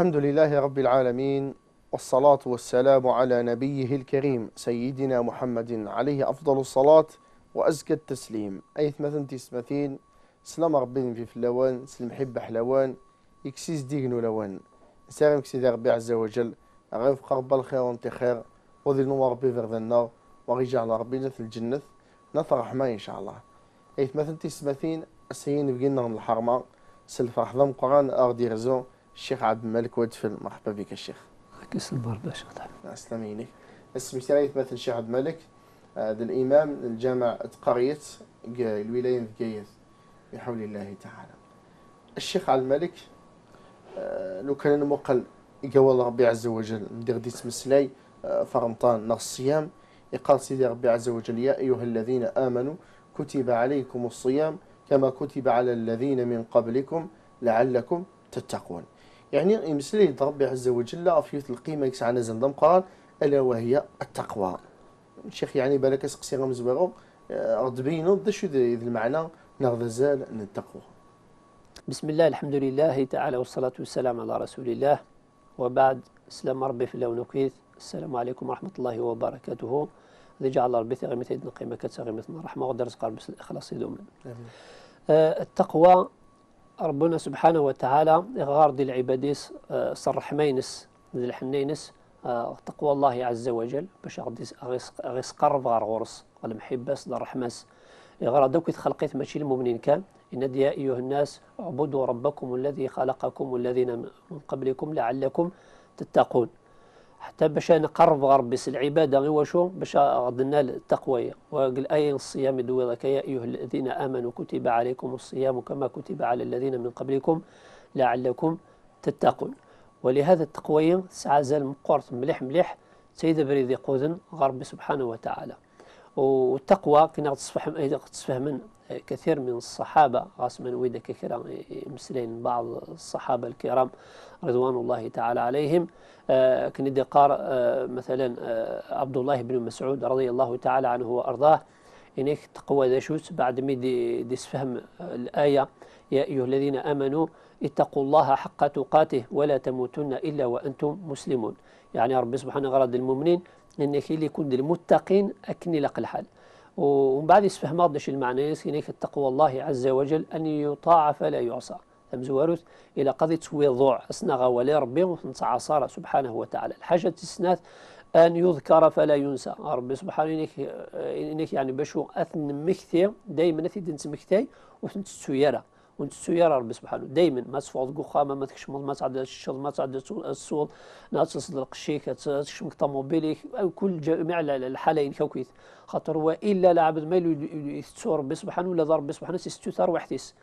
الحمد لله رب العالمين، والصلاة والسلام على نبيه الكريم سيدنا محمد عليه أفضل الصلاة وأزكى التسليم. أيث مثلا تسمثين سلام ربي في فلوان سلم حب حلوان يكسيس ديغنو لوان سلام كسيدي ربي عز وجل غير قرب الخير وانت خير وذي نور ربي في النار وغيجعل ربي في الجنة نفرح ما إن شاء الله. أيث مثلا تسمثين السيين بقينا من الحرمة سلف رحضم قرآن أغدي رزون الشيخ عبد الملك ودفل. مرحبا بك الشيخ. كيس البرد شيخ. أسلم عينك. اسمي سعيد مثل الشيخ عبد الملك هذا الإمام الجامع قرية الولاية في بحول الله تعالى. الشيخ عبد الملك لو كان مقل يقول ربي عز وجل ندير ديت مسلاي فرمطان نغ الصيام يقال سيدي ربي عز وجل يا أيها الذين آمنوا كتب عليكم الصيام كما كتب على الذين من قبلكم لعلكم تتقون. يعني يمسلي ربي عز وجل في القيمة يكسع نزل دم قال ألا وهي التقوى. الشيخ يعني بالك سقسي غمز بغو أردبينو دشو ذي المعنى نغذ زال أن التقوى. بسم الله الحمد لله تعالى والصلاة والسلام على رسول الله وبعد. السلام ربي في اللون كويت. السلام عليكم ورحمة الله وبركاته. ذي جعل ربي ثغمة يدنا قيمة كتسغمتنا رحمة ودرس قال بس الإخلاص يدوما. التقوى ربنا سبحانه وتعالى غارد العباديس صرح مينس ذي الحنينس تقوى الله عز وجل باش غيس قرب غار غرس والمحبة صدر رحمس غير دوك تخلقيت ماشي المؤمنين كان إن يا أيها الناس اعبدوا ربكم الذي خلقكم والذين من قبلكم لعلكم تتقون. حتى باش نقرب غرب بس العبادة غير وشو باش غدنا التقوى وقال أي الصيام دوذاك يا أيها الذين آمنوا كتب عليكم الصيام كما كتب على الذين من قبلكم لعلكم تتقون. ولهذا التقوى سعازل مقرط مليح سيد بريد يقوذن غرب سبحانه وتعالى. والتقوى كنا تصفح من كثير من الصحابة غاسما ويدا كثيرا مسلين بعض الصحابة الكرام رضوان الله تعالى عليهم. كان يقار مثلا عبد الله بن مسعود رضي الله تعالى عنه وأرضاه إنك تقوى ذا شوت بعد ميدي يسفهم الآية يا أيها الذين آمنوا اتقوا الله حق تقاته ولا تموتن إلا وأنتم مسلمون. يعني رب سبحانه غرض المؤمنين إنك اللي يكون المتقين أكني لق الحال. ومن بعد يسفهم هذا المعنى إنك التقوى الله عز وجل أن يطاع فلا يعصى. زوارث إلى قضية تسوي ضوع أسنغ ولي ربي ونتعصر سبحانه وتعالى. الحاجة تسنات أن يذكر فلا ينسى. ربي سبحانه إنك يعني بشو أثن مكثي دايما أثي دنس مكثي وتنتسويرة ونتسويرة ربي سبحانه دايما ما تفوض قخامة ما تكشمض ما تعدى الشض ما تعدى الصوت ما تصدق الشيك تشمك طموبيلك كل جميع الحالين كوكيت خاطر وإلا لعبد ميل يتصور ربي سبحانه ولا ضرب ربي سبحانه سيستوثر وحديث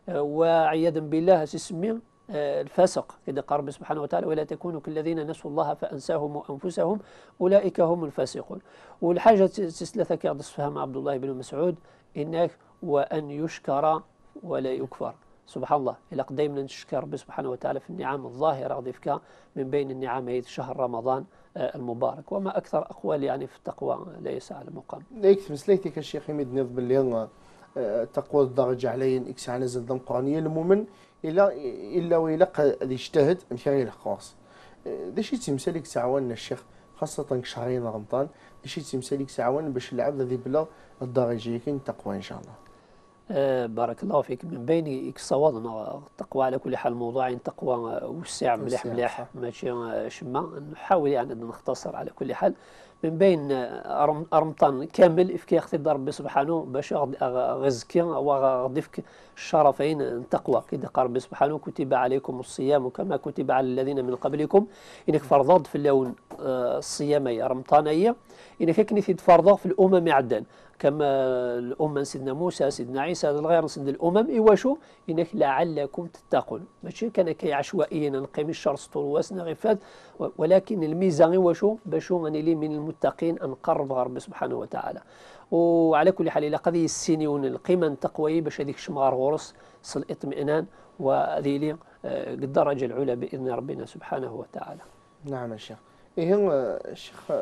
وعياذا بالله سيسمي الفاسق كذا قال ربي سبحانه وتعالى ولا تكونوا كالذين نسوا الله فأنساهم أنفسهم أولئك هم الفاسقون. والحاجة تسلثة كعد فهم عبد الله بن مسعود إنك وأن يشكر ولا يكفر. سبحان الله إلى دائما نشكر ربي سبحانه وتعالى في النعم الظاهرة غضيفك من بين النعم هي شهر رمضان المبارك. وما أكثر أقوال يعني في التقوى ليس على مقام. ليك مسليتك الشيخ يمد نضب اللي تقوى الدرجة عليه إكس على نزل دم قرانية المؤمن إلا ويلقى ذي اجتهد مشاري الخواص. ذا شيء تمسلك سعوان الشيخ خاصة شهرين رمضان ذا شيء تمسلك سعوان باش العبد ذي بلا الدرجة يكون تقوى إن شاء الله. بارك الله فيك. من بين الصواب التقوى على كل حال موضوع تقوى وسع مليح ماشي شما نحاول يعني نختصر على كل حال. من بين رمضان كامل إفكي يختار ربي سبحانه باش غزكي وغضيفك الشرفين التقوى كذا قال ربي سبحانه كتب عليكم الصيام كما كتب على الذين من قبلكم إنك فرضت في اللون الصيامية رمضانية إنك كنت تفرض في الأمم عدن كما الأمم سيدنا موسى سيدنا عيسى هذا الغير سيد الأمم إيواشو إنك لعلكم تتقون ماشي كان كي عشوائيا نقيم الشر سطور واسنا غفاد ولكن الميزان إيواشو باشو أني لي من المتقين أن قرب ربي سبحانه وتعالى. وعلى كل حال إلى قضية السنين القيمة التقوى باش هذيك شمار غورس صل اطمئنان وهذه لي الدرجة العلى بإذن ربنا سبحانه وتعالى. نعم الشيخ. إيه الشيخ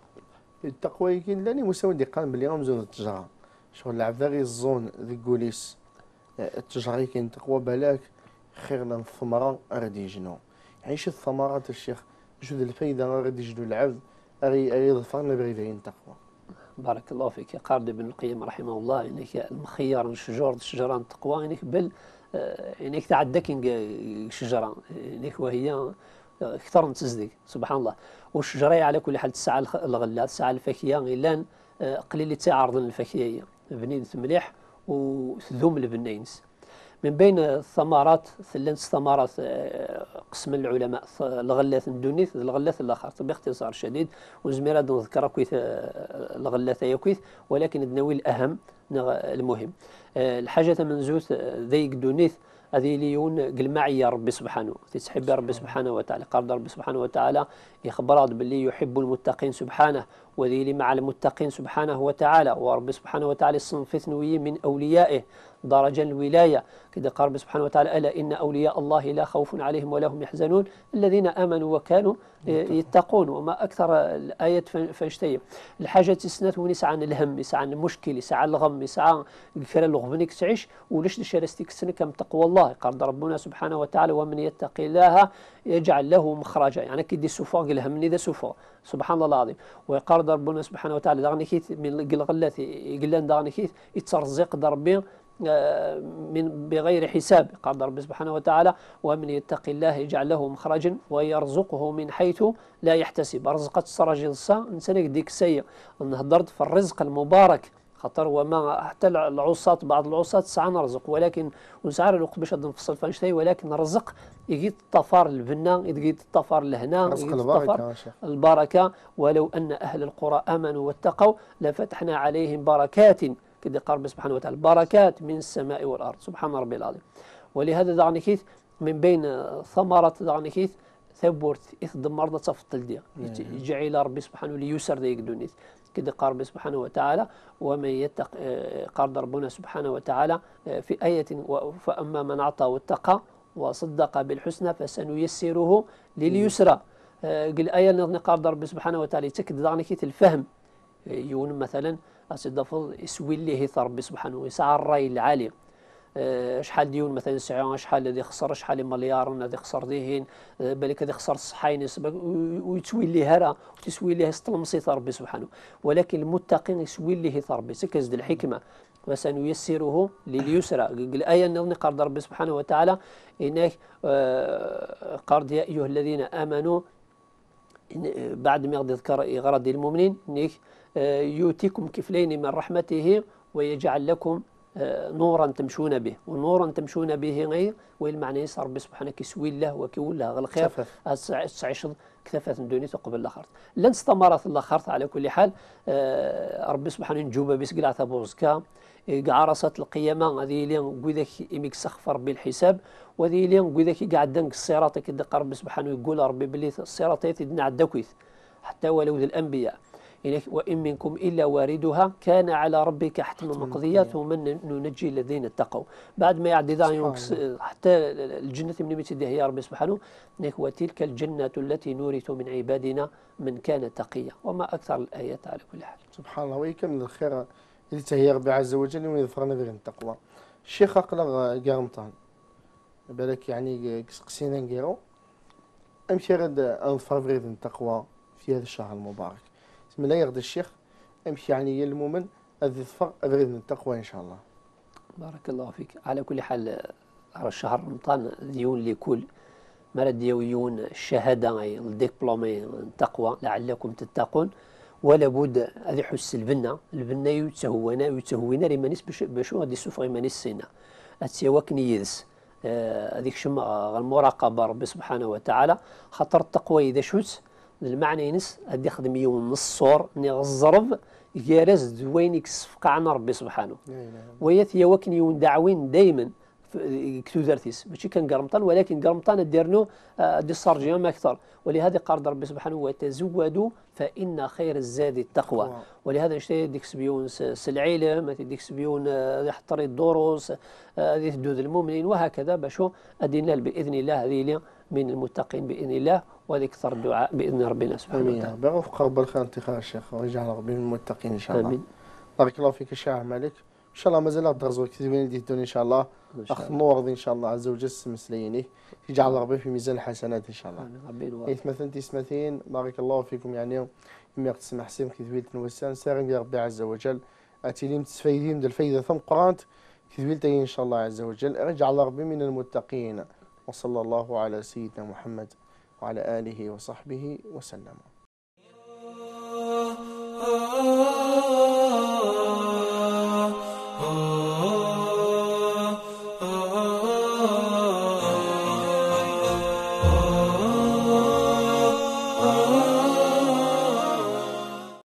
التقوى يمكن لاني مساوي دي قام بلي غمزون التجاره شغل العبد غير الزون ذي كوليس التجاره كاين تقوى بلاك خير من الثمره غادي يجنو. عيش الثمرات الشيخ شو ذي الفايدة غادي يجدو العبد أغي ظفرنا بغيدين تقوى. بارك الله فيك. قال ابن القيم رحمه الله انك المخير شجران التقوى انك بل انك تعدك شجرة انك وهي اكثر من تصدق سبحان الله. والشجرة على كل حال تسعى الغلات تسعى الفاكهة غيلان قليل تعارض الفاكهة بنين مليح وثوم البنينس. من بين الثمرات ثلاث ثمرات قسم العلماء الغلاث الدونيث الغلاث الاخر باختصار شديد وزميرة نذكر كويث الغلاث يكويث ولكن الدنوي الاهم المهم الحاجة من زوث ذيك دونيث هذه ليون قل معي ربي سبحانه تسحب ربي سبحانه وتعالى. قال ربي سبحانه وتعالى يخبر باللي يحب المتقين سبحانه وذي مع المتقين سبحانه وتعالى. وربي سبحانه وتعالى الصنف ثنوي من أوليائه درجة الولاية كذا. قال ربي سبحانه وتعالى ألا إن أولياء الله لا خوف عليهم ولا هم يحزنون الذين آمنوا وكانوا يتقون. وما أكثر الآيات فاشتي الحاجة تسنات ونسعى عن الهم يسعى عن المشكل يسعى عن الغم يسعى كرا الغبنك تعيش وليش لشارستيك سنة كم تقوى الله. قال ربنا سبحانه وتعالى ومن يتقي الله يجعل له مخرجا يعني كدي سوفا الهم ذا سوفا سبحان الله العظيم. ويقال ربنا سبحانه وتعالى دغني كيت من الغلات يقلان دغني كيت يترزق ربي من بغير حساب. قال رب سبحانه وتعالى ومن يتقي الله يجعل له مخرجا ويرزقه من حيث لا يحتسب. رزقت السراجل الصا انسان ديك السيء نهضرت في الرزق المبارك خاطر وما حتى العصات بعض العصات ساعة نرزق ولكن وسعر الوقت باش نفصل فنشتي ولكن الرزق يجي الطفار البنا يجي الطفار الهنا رزق البركة البركة. ولو أن أهل القرى آمنوا واتقوا لفتحنا عليهم بركات كده. قال سبحانه وتعالى بركات من السماء والأرض سبحان ربي العظيم. ولهذا دعني كيث من بين ثمرات دعني كيث ثبورت إث مرضى تفضل دي جعل ربي سبحانه ليسر ذيك دونيث كده. قال ربي سبحانه وتعالى ومن يتق قال ربنا سبحانه وتعالى في آية فأما من أعطى واتقى وصدق بالحسنى فسنيسره لليسرى. قال آية نظن قال ربي سبحانه وتعالى تكد دعني كيث الفهم يون مثلا أصدفض يسوي ليه ربي سبحانه يسعى الرأي العالي شحال ديون مثلا سعيون شحال الذي خسر شحال مليار الذي خسر ذهين بالك الذي خسر الصحين ويتسوي ليه هرا وتسوي ليه استلمصي ربي سبحانه. ولكن المتقين يسوي ليه ربي سكز الحكمة وسنيسره لليسرى. الآية نظن قال ربي سبحانه وتعالى إنك قال يا أيها الذين آمنوا بعد ما يذكر غرض المؤمنين إنك يؤتيكم كفلين من رحمته ويجعل لكم نورا تمشون به. ونورا تمشون به غير والمعنى يسر ربي سبحانه كيسوي له وكيقول له الخير تعيش كثفت الدنيا تقبل الاخر لن استمرت الاخر على كل حال. ربي سبحانه نجوبه بسقلع ثبوزكا عرصت القيامة هذه اللي قوذك إميك سخفر بالحساب وهذه اللي قوذك قاعد دنك الصراط كده. ربي سبحانه يقول ربي باللي الصراط يتدنا عدكويث حتى ولو ذي الأنبياء وإن منكم إلا واردها كان على ربك حتما مقضيا ثم ننجي الذين اتقوا. بعد ما يعدي حتى الجنة من متده يا رب سبحانه وتلك الجنة التي نورث من عبادنا من كان تقيا. وما أكثر الآيات على كل حال. سبحان الله ويكمل الخير اللي تهيأ ربي عز وجل ويظفرنا بغير التقوى. الشيخ أقلق قامطان بالك يعني قسينا نقيرو أمشي غد أظفر بغير التقوى في هذا الشهر المبارك. بسم الله يرضي الشيخ امشي يعني المؤمن الظفر بغير التقوى إن شاء الله. بارك الله فيك. على كل حال الشهر رمضان ديون لكل مرد ديون الشهادة الدبلومي التقوى لعلكم تتقون. ولا بد هذه حس البنا يتهونا لمنيس بشو هذه السفر منيس سينا أتسيوكني يدس هذيك شما المراقبة ربي سبحانه وتعالى خطر التقوى إذا شوت المعنى ينس هدي خدم يوم نص صور نغزرب يارز دوينك صفقة عن ربي سبحانه ويثي وكني دعوين دايما كتو درتيس ماشي كان قرمطان ولكن قرمطان ديرنو دي الصرجيه ما اكثر. ولهذا قال ربي سبحانه وتزودوا فان خير الزاد التقوى. ولهذا نشتي ديك سبيون العلم ديك سبيون يحضر الدروس هذه تدود المؤمنين وهكذا باشو ادينا باذن الله هذه من المتقين باذن الله وهذه كثر الدعاء باذن ربنا سبحانه وتعالى. امين. بغفق رب الخير انتخاب الشيخ ويجعل ربي من المتقين ان شاء الله. امين. بارك الله فيك الشيخ مالك ان شاء الله مازال درزو كتبين دي الدنيا ان شاء الله إن شاء اخ الله. نور ان شاء الله عز وجل مسليني يجعل ربي في ميزان الحسنات ان شاء الله. آمين ربي الوفق. إيه مثلا تسمثين بارك الله فيكم يعني يما تسمع حسين كتبيل تنوسان سارم يا ربي عز وجل اتيليم تسفيدين ديال الفايده ثم قرانت كتبيل تاين ان شاء الله عز وجل اجعل ربي من المتقين. وصلى الله على سيدنا محمد وعلى اله وصحبه وسلم.